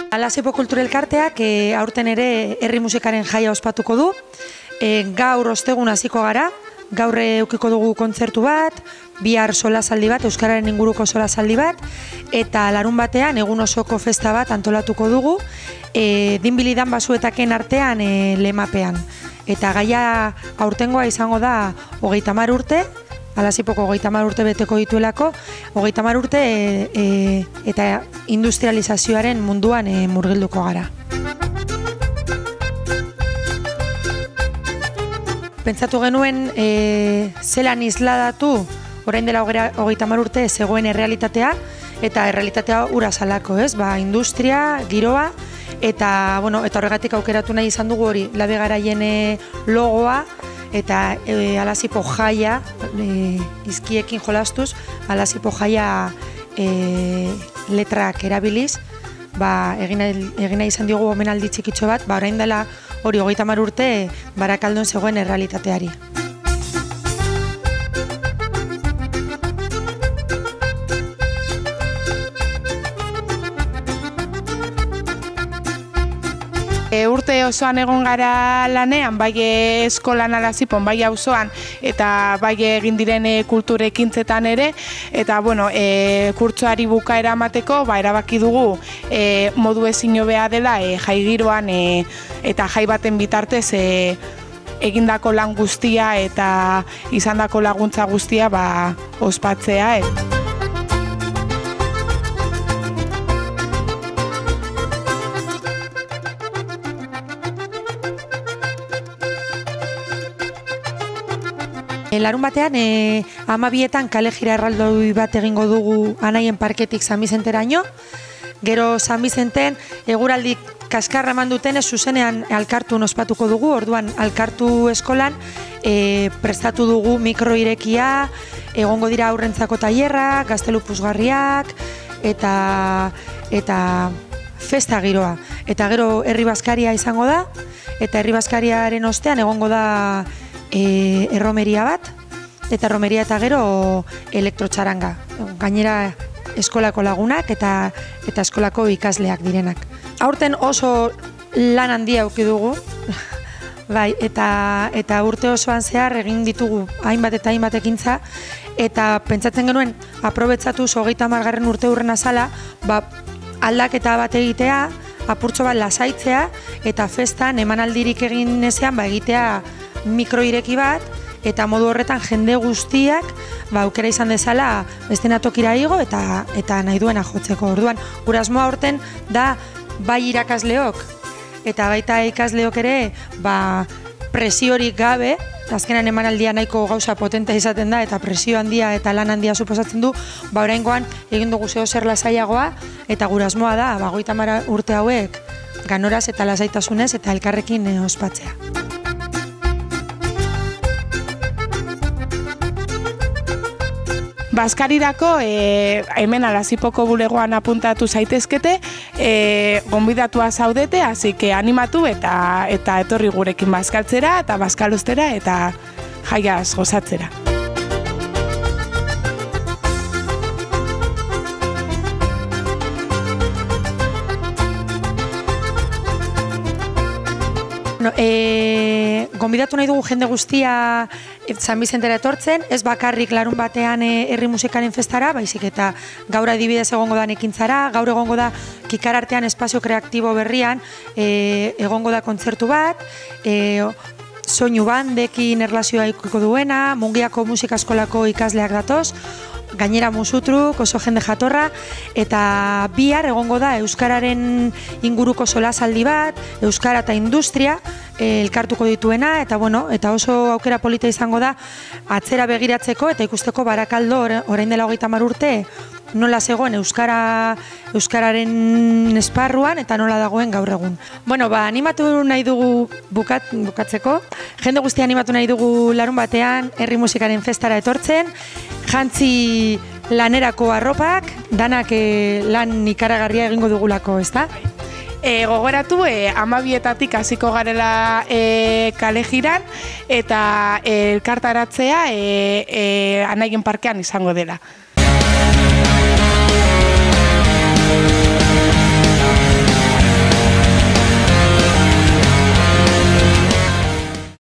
Alazipo Kulturelkarteak aurten ere herri musikaren jaia ospatuko du. Gaur ostegun hasiko gara, gaur eukiko dugu kontzertu bat, bihar solasaldi bat, euskararen inguruko solasaldi bat, eta larun batean egun osoko festa bat antolatuko dugu, dinbilidan basuetaken artean lemapean. Eta gaia aurtengoa izango da 30 urte, Alazipoko 30 urte beteko dituelako, 30 urte eta industrializazioaren munduan murgilduko gara. Pentsatu genuen zelan isladatu orain dela 30 urte zegoen errealitatea, eta errealitatea ura zalako, ez? Industria, giroa, eta horregatik aukeratu nahi izan dugu hori, Labe Garaien logoa, eta Alazipo jaia, izkiekin jolastuz, Alazipo jaia letrak erabiliz, egin nahi izan diogu omenaldi txikitxo bat, orain dela hori 30 urte Barakaldon zegoen errealitateari. Urte osoan egon gara lanean, bai eskolan Alazipon, bai auzoan, eta bai egin diren kultur ekintzetan ere, eta kurtsoari bukaera emateko, erabaki dugu modu ezin hobea dela jai giroan eta jai baten bitartez egindako lan guztia eta izandako laguntza guztia ospatzea. Larun batean, 12etan kale jira erraldoi bat egingo dugu Anaien parketik San Bizenteraino. Gero San Bizenten eguraldi kaskarra eman dutenez zuzenean Alkartun ospatuko dugu, orduan Alkartu eskolan prestatu dugu mikroirekia, egongo dira aurrentzako tailerra, gaztelu puzgarriak, eta festa giroa. Eta gero herri bazkaria izango da, eta herri bazkariaren ostean egongo da erromeria bat, eta erromeria eta gero elektrotxaranga. Gainera eskolako lagunak eta eskolako ikasleak direnak. Aurten oso lan handia auki dugu, eta urte osoan zehar egin ditugu hainbat eta hainbat ekintza, eta pentsatzen genuen aprobetsatu 30. urte hurrena zala, aldaketa bat egitea, apurtxo bat lasaitzea, eta festan emanaldirik egin ezean egitea mikroireki bat, eta modu horretan jende guztiak aukera izan dezala bestena tokira igo eta nahi duena jotzeko. Orduan, gure asmoa aurten da bai irakasleok eta baita ikasleok ere presiorik gabe, azkenan emanaldia nahiko gauza potentea izaten da eta presio handia eta lan handia suposatzen du, oraingoan egin dugu zeo zer lasaiagoa, eta gure asmoa da 30 urte hauek ganoraz eta lasaitasunez eta elkarrekin ospatzea. Bazkarirako hemen Alazipoko bulegoan apuntatu zaitezkete, gonbidatua zaudete, hasi que animatu eta etorri gurekin bazkaltzera eta bazkalostera eta jaiaz gozatzera. Gonbidatu nahi dugu jende guztia San Bizentera etortzen, ez bakarrik larun batean herri musikaren festara, baizik eta gaur adibidez egongo da ekintzara, gaur egongo da Kikar artean espazio kreatibo berrian egongo da kontzertu bat, soinu bandekin erlazioa ikiko duena, Mungiako musika eskolako ikasleak datoz, gainera musutruk, oso jende jatorra, eta bihar egongo da euskararen inguruko solasaldi bat, euskara eta industria elkartuko dituena, eta oso aukera polita izango da atzera begiratzeko eta ikusteko Barakaldo orain dela 30 urte nola zegoen euskararen esparruan eta nola dagoen gaur egun. Animatu nahi dugu bukatzeko, jende guztia animatu nahi dugu larun batean herri musikaren festara etortzen, jantzi lanerako arropak, danak lan ikaragarria egingo dugulako, ezta? Gogoratu, 12etatik hasiko garela kale jiran, eta elkartaratzea Anaien parkean izango dela.